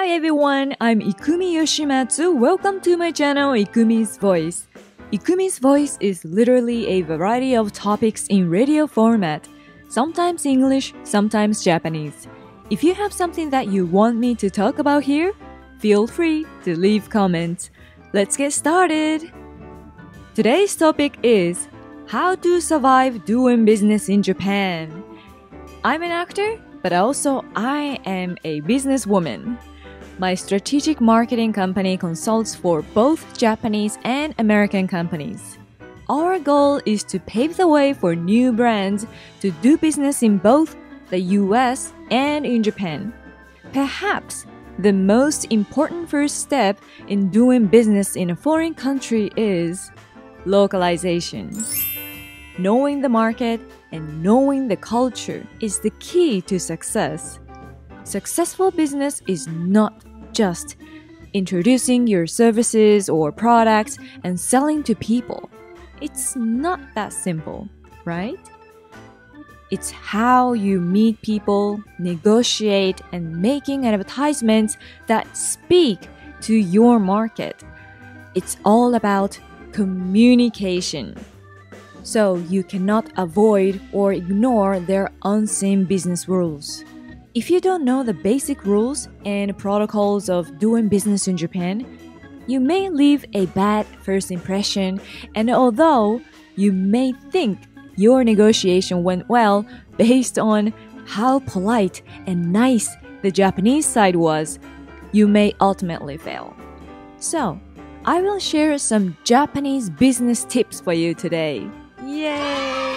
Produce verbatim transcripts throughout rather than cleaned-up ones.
everyone, I'm Ikumiyoshimatsu. Welcome to my channel, Ikumi's Voice. Ikumi's Voice is literally a variety of topics in radio format, sometimes English, sometimes Japanese. If you have something that you want me to talk about here, feel free to leave comments. Let's get started! Today's topic is how to survive doing business in Japan. I'm an actor, but also I am a businesswoman. My strategic marketing company consults for both Japanese and American companies. Our goal is to pave the way for new brands to do business in both the U S and in Japan. Perhaps the most important first step in doing business in a foreign country is localization. Knowing the market and knowing the culture is the key to success. Successful business is not just introducing your services or products and selling to people. It's not that simple, right? It's how you meet people, negotiate, and making advertisements that speak to your market. It's all about communication. So you cannot avoid or ignore their unseen business rules. If you don't know the basic rules and protocols of doing business in Japan, you may leave a bad first impression, and although you may think your negotiation went well based on how polite and nice the Japanese side was, you may ultimately fail. So, I will share some Japanese business tips for you today. Yay!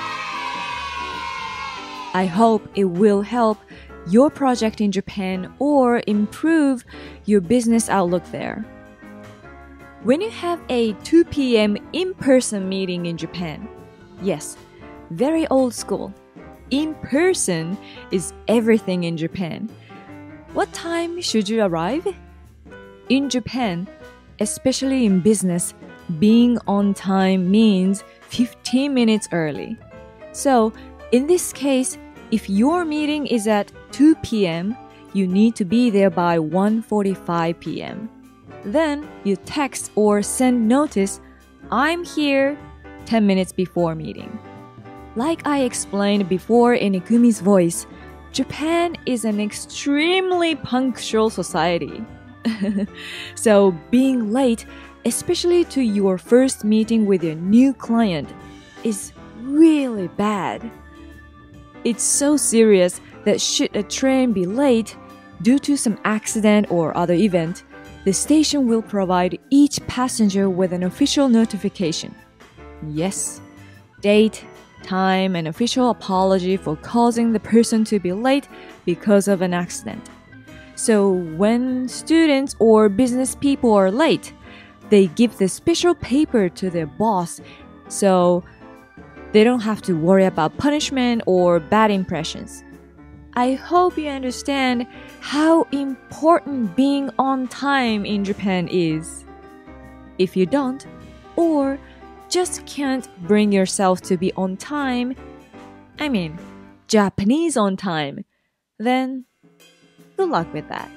I hope it will help your project in Japan or improve your business outlook there. When you have a two p m in-person meeting in Japan, yes, very old school, in-person is everything in Japan. What time should you arrive? In Japan, especially in business, being on time means fifteen minutes early. So, in this case, if your meeting is at two p m, you need to be there by one forty-five p m Then you text or send notice, I'm here, ten minutes before meeting. Like I explained before in Ikumi's Voice, Japan is an extremely punctual society. So being late, especially to your first meeting with your new client, is really bad. It's so serious that should a train be late due to some accident or other event, the station will provide each passenger with an official notification. Yes, date, time, and official apology for causing the person to be late because of an accident. So when students or business people are late, they give the special paper to their boss so they don't have to worry about punishment or bad impressions. I hope you understand how important being on time in Japan is. If you don't, or just can't bring yourself to be on time, I mean, Japanese on time, then good luck with that.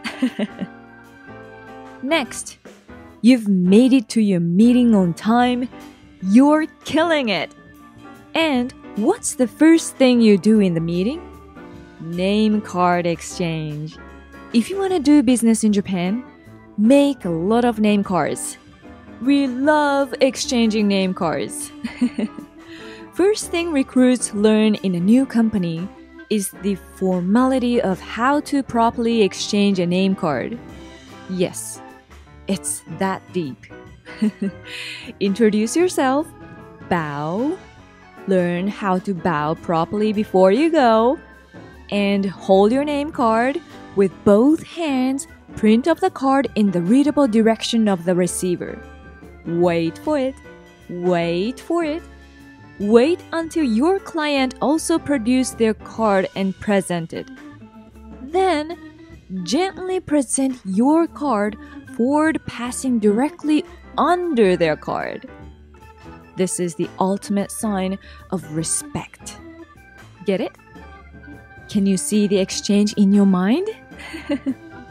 Next, you've made it to your meeting on time. You're killing it. And what's the first thing you do in the meeting? Name card exchange. If you want to do business in Japan, make a lot of name cards. We love exchanging name cards. First thing recruits learn in a new company is the formality of how to properly exchange a name card. Yes, it's that deep. Introduce yourself, bow, learn how to bow properly before you go, and hold your name card with both hands. Print up the card in the readable direction of the receiver. Wait for it. Wait for it. Wait until your client also produces their card and present it. Then, gently present your card forward, passing directly under their card. This is the ultimate sign of respect. Get it? Can you see the exchange in your mind?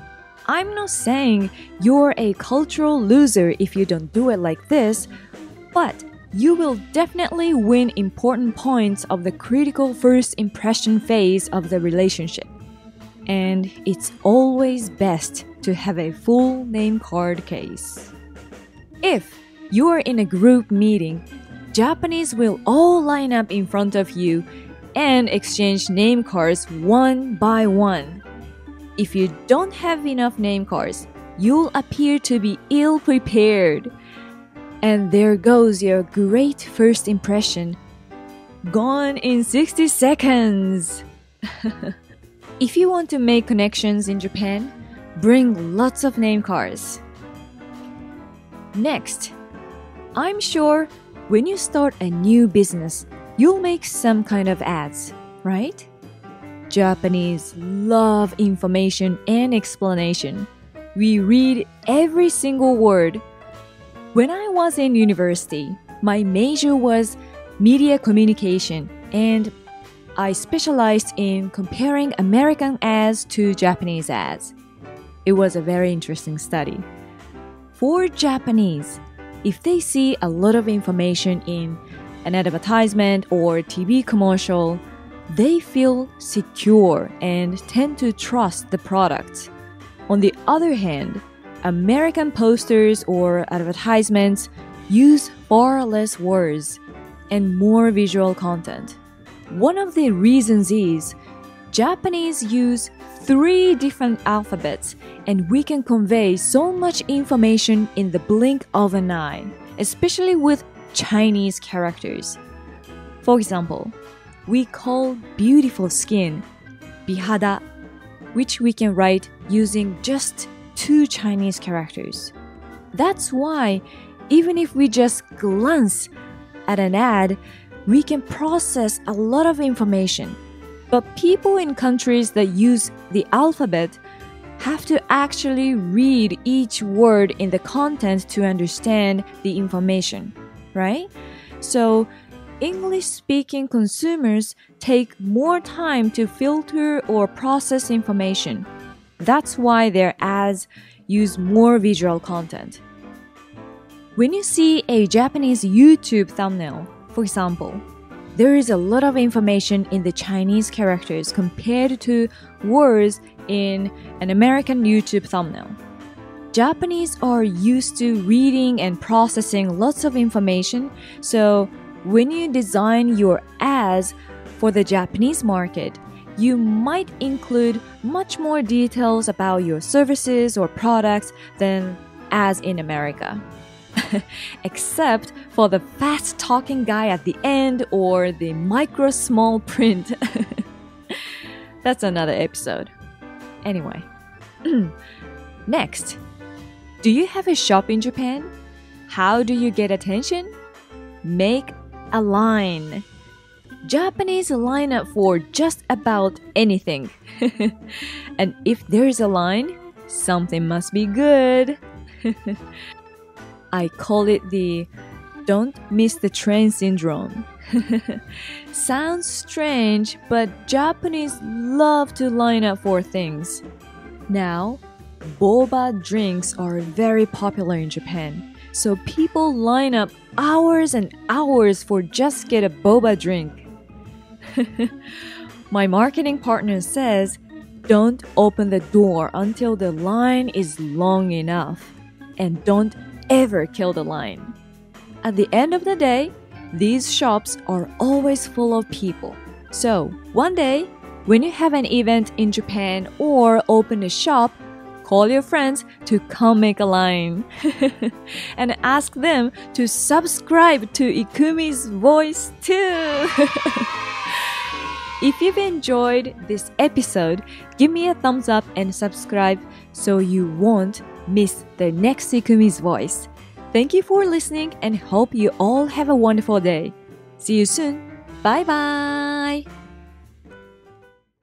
I'm not saying you're a cultural loser if you don't do it like this, but you will definitely win important points of the critical first impression phase of the relationship. And it's always best to have a full name card case. If you are in a group meeting, Japanese will all line up in front of you and exchange name cards one by one. If you don't have enough name cards, you'll appear to be ill-prepared. And there goes your great first impression. Gone in sixty seconds! If you want to make connections in Japan, bring lots of name cards. Next, I'm sure when you start a new business, you'll make some kind of ads, right? Japanese love information and explanation. We read every single word. When I was in university, my major was media communication, and I specialized in comparing American ads to Japanese ads. It was a very interesting study. For Japanese, if they see a lot of information in an advertisement or T V commercial, they feel secure and tend to trust the product. On the other hand, American posters or advertisements use far less words and more visual content. One of the reasons is Japanese use three different alphabets, and we can convey so much information in the blink of an eye, especially with Chinese characters. For example, we call beautiful skin bihada, which we can write using just two Chinese characters. That's why even if we just glance at an ad, we can process a lot of information. But people in countries that use the alphabet have to actually read each word in the content to understand the information, right? So English-speaking consumers take more time to filter or process information. That's why their ads use more visual content. When you see a Japanese YouTube thumbnail, for example, there is a lot of information in the Chinese characters compared to words in an American YouTube thumbnail. Japanese are used to reading and processing lots of information, so when you design your ads for the Japanese market, you might include much more details about your services or products than as in America. Except for the fast-talking guy at the end or the micro small print. That's another episode. Anyway. Next. Do you have a shop in Japan? How do you get attention? Make a line. Japanese line up for just about anything. And if there's a line, something must be good. I call it the don't miss the train syndrome. Sounds strange, but Japanese love to line up for things. Now, boba drinks are very popular in Japan, so people line up hours and hours for just get a boba drink. My marketing partner says, don't open the door until the line is long enough, and don't ever kill the line. At the end of the day, these shops are always full of people. So, one day, when you have an event in Japan or open a shop, call your friends to come make a line. And ask them to subscribe to Ikumi's voice too. If you've enjoyed this episode, give me a thumbs up and subscribe so you won't miss the next Ikumi's voice. Thank you for listening and hope you all have a wonderful day. See you soon. Bye bye.